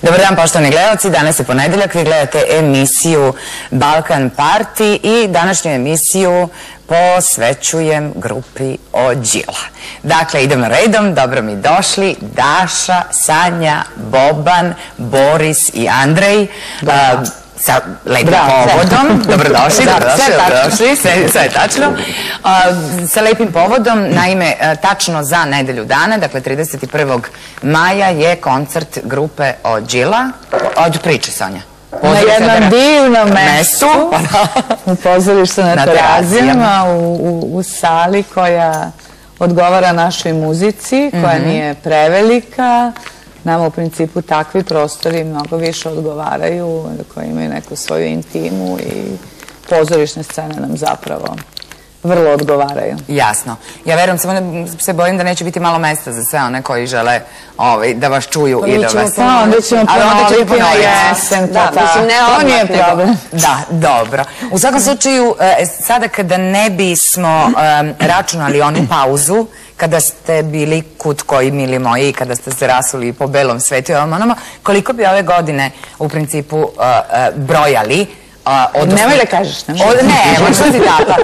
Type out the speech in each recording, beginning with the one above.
Dobar dan, poštovani gledalci, danas je ponedeljak, vi gledate emisiju Balkan Party i današnju emisiju posvećujem grupi Ođila. Dakle, idemo redom, dobro mi došli, Daša, Sanja, Boban, Boris i Andrej. Sa lepim povodom, dobrodošli, sve je tačno. Sa lepim povodom, naime, tačno za nedelju dana, dakle 31. maja je koncert grupe Ođila. Ođu priče, Sonja. Na jednom divnom mestu, u pozorištu na Terazijama, u sali koja odgovara našoj muzici, koja nije prevelika. Nama u principu takvi prostori mnogo više odgovaraju, koji imaju neku svoju intimu i pozorišne scene nam zapravo vrlo odgovaraju. Jasno. Ja verujem, samo se bojim da neće biti malo mesta za sve one koji žele da vas čuju i da vas... Onda ćemo ponoviti na jesen. To nije problem. Da, dobro. U svakom slučaju, sada kada ne bismo računali onu pauzu, kada ste bili kud koji, mili moji, kada ste se rasuli po belom svetu i onoma, koliko bi ove godine u principu brojali? Nemoj da kažeš. Ne, što si tata?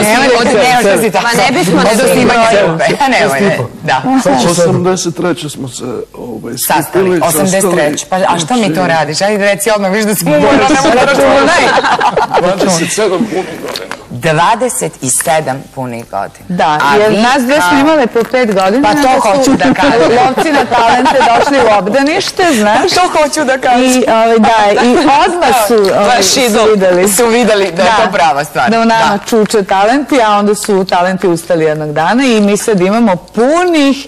Pa ne bismo da snimanje grupe. Da. 83. smo se skupili. 83. Pa a što mi to radiš? Ajde reci odmah, viš da smo umorno, ne mogu da računaj. 27 punih godina. 27 punih godina. Da, jer nas dve smo imale po 5 godina. Pa to hoću da kažem. Lovci na talente došli u obdanište, znaš. To hoću da kažem. I odmah su videli da je to prava stvar. Da u nama čuče talenti, a onda su talenti ustali jednog dana i mi sad imamo punih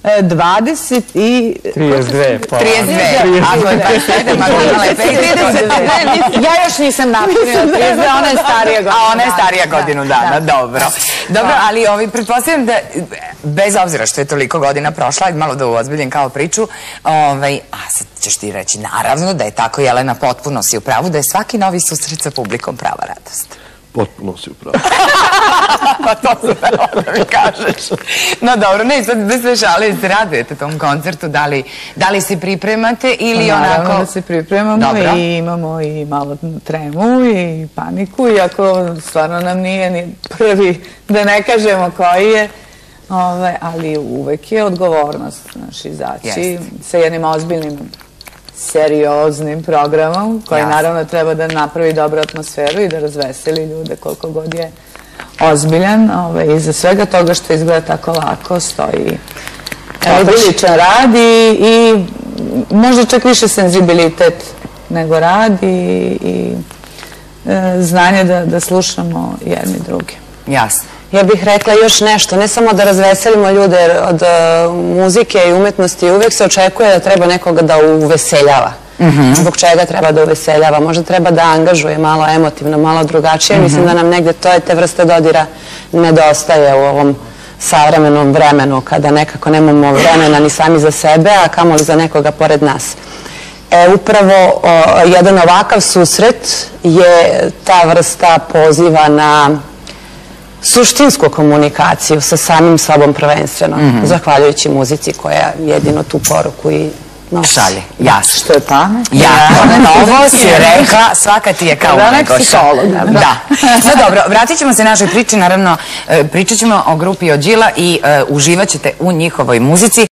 20 i... 32. Ako je 27, ako je imala je 5. Ja još nisam napunila 32, ona je starija godinu. A ona je starija godinu dana, dobro. Dobro, ali pretpostavljam da, bez obzira što je toliko godina prošla, malo da uozbiljim kao priču, a sad ćeš ti reći, naravno da je tako, Jelena, potpuno si u pravu, da je svaki novi susret sa publikom prava radost. Potpuno si u pravu. Pa to super, onda mi kažeš. No dobro, ne, sad bez sve šale, se radujete tom koncertu, da li se pripremate ili onako... Naravno da se pripremamo i imamo i malo tremu i paniku, iako stvarno nam nije ni prvi, da ne kažemo koji je, ali uvek je odgovornost, znaš, izaći sa jednim ozbiljnim, serioznim programom koji naravno treba da napravi dobru atmosferu i da razveseli ljude koliko god je ozbiljan. Iza svega toga što izgleda tako lako stoji odličan rad i možda čak više senzibilitet nego rad i znanje da slušamo jedni drugi. Jasno. Ja bih rekla još nešto, ne samo da razveselimo ljude, jer od muzike i umetnosti uvek se očekuje da treba nekoga da uveseljava. Zbog čega treba da uveseljava? Možda treba da angažuje malo emotivno, malo drugačije. Mislim da nam negde te vrste dodira nedostaje u ovom savremenom vremenu, kada nekako nemamo vremena ni sami za sebe, a kamoli za nekoga pored nas. Upravo jedan ovakav susret je ta vrsta poziva na suštinsku komunikaciju sa samim sobom prvenstveno, zahvaljujući muzici koja jedino tu poruku i šalje. Jasno. Što je pamet? Ovo si rekla, svaka ti je kao Negoša. Da. No dobro, vratit ćemo se našoj priči, naravno pričat ćemo o grupi Ođila i uživat ćete u njihovoj muzici.